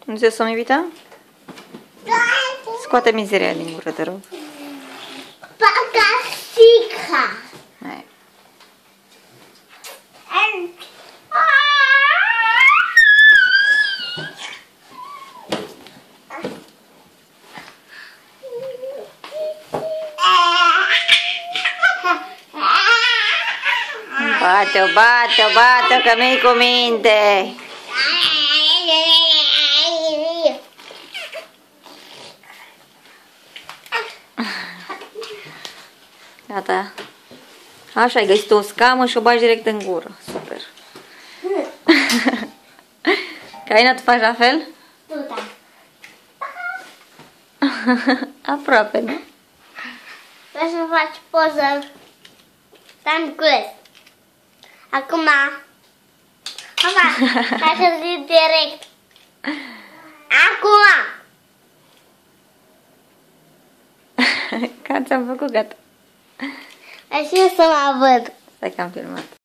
Nu ți-e somn, iubita? Scoate mizeria din gură, te rog. Pacasica. Hai. Bate-o, bate-o, bate-o, că nu-i cu minte. Gata. Așa, ai găsit o scamă și o bagi direct în gură. Super. Caina, tu faci la fel? Da. Aproape, nu? Vreau să faci poză. Stai curesc. Acum. Mama, hai să zic direct. Acum. Ca ți-am făcut, gata. Așa să mă văd. Stai că am filmat.